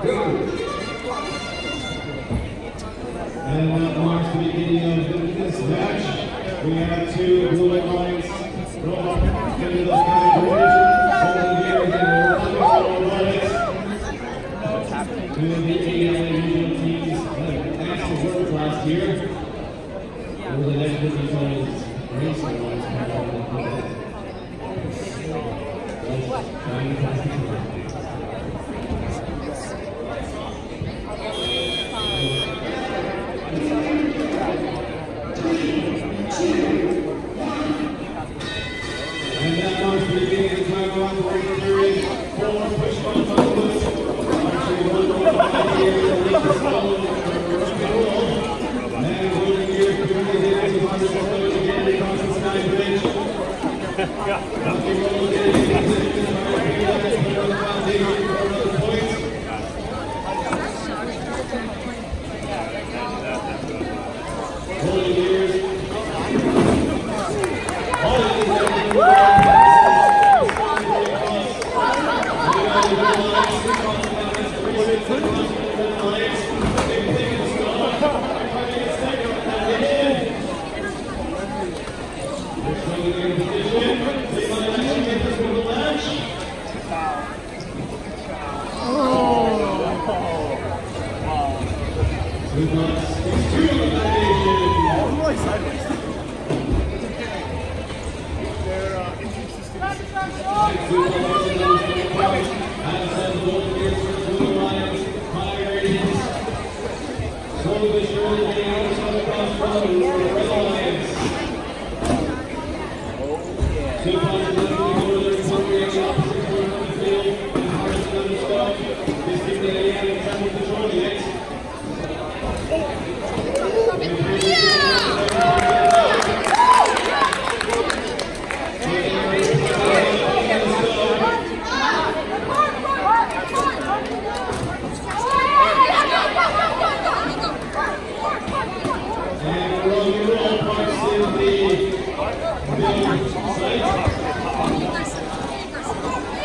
And that marks the beginning of this match. We have two blue white lines roll up into those categories. Holding gears and robotics. Two of the ALA regional teams that asked to work last year. Over the next business lines, racing lines, and that marks the beginning of the time on the race period. 4 push buttons on the list. Actually, 1 more five here. The lead is following for Rocky Roll. And moving gears between the hitters of 100 again across the Sky Bridge. Rocky Roll getting into the foundation for another point. Holding gears.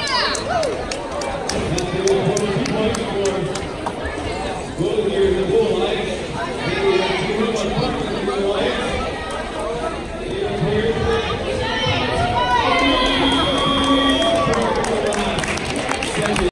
Go here, the ball.